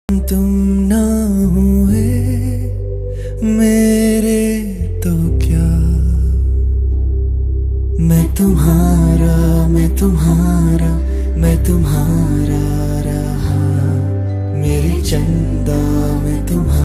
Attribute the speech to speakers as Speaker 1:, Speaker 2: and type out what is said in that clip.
Speaker 1: तुम ना हुए मेरे तो क्या, मैं तुम्हारा, मैं तुम्हारा, मैं तुम्हारा।